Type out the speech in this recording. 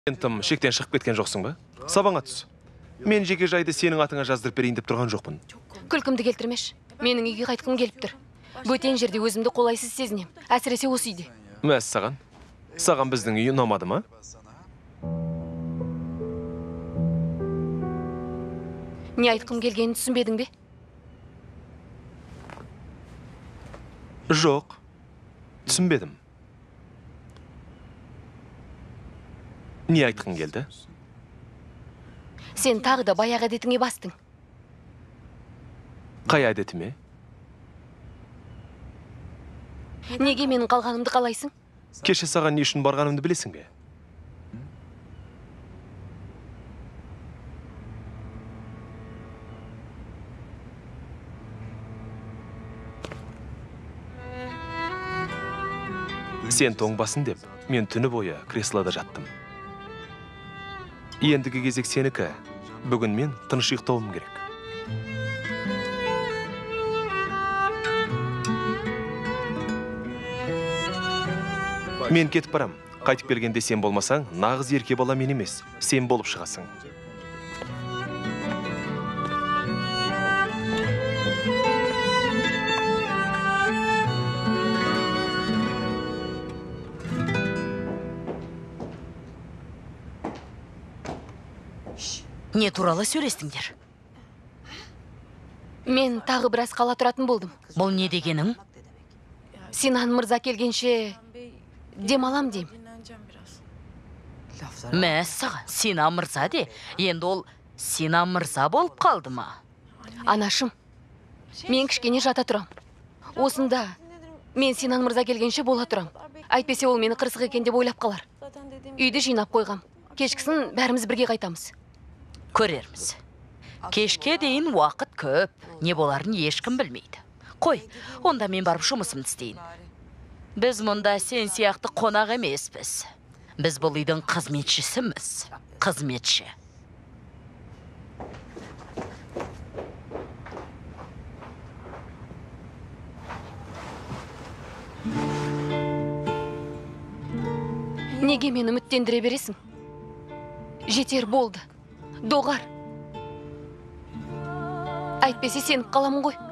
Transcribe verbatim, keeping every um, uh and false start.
Сен тым шектен шығып кеткен жоқсың ба? Сабаңа түс. Мен жеке жайды сенің атыңа жаздырып берейін деп тұрған жоқпын. Күлкімді келтірмеш. Менің үйге қайтқым келіп тұр. Бөтен жерде өзімді қолайсыз сезінем. Әсіресе осы үйде. Мәс саған. Саған біздің үй ұнамады ма? Не айтқым келгенін түсінбедің бе? Жоқ. Түсінбедім. Не айтқың келді? Сен тағы да баяғы әдетіңе бастың. Қай әдетіме? Неге менің қалғанымды қалайсың? Кеше саған не үшін барғанымды білесің бе? Сен тоңбасын деп, мен түні бойы креслода жаттым. Ендігі кезек сенікі. Бүгін мен тыныш ұйықтауым керек. Мен кетіп барам. Қайтып келгенде сен болмасаң, нағыз ерке бала мен емес, сен болып шығасың. Не туралы сөйлестіңдер? Мен тағы біраз қала тұратын болдым. Бұл не дегенің? Синан мырза келгенше демалам дейм. Мәс саған, Синан мырза де, енді ол Синан мырза болып қалды ма? Анашым, мен кішкене жата тұрам. Осында мен Синан мырза келгенше бола тұрам. Әйтпесе ол мені қырсық екен деп ойлап қалар. Үйді жинап қойғам. Кешкісін бәріміз бірге қайтамыз. Көрерміз. Кешке дейін уақыт көп, не боларын ешкім білмейді. Қой, онда мен барып жұмысымды істейін. Біз мұнда сен сияқты қонақ емеспіз. Біз бұл үйдің қызметшісіміз. Қызметші. Неге мені үміттендіре бересің? Жетер болды. Доғар. Әйтпесе сеніп қаламын ғой.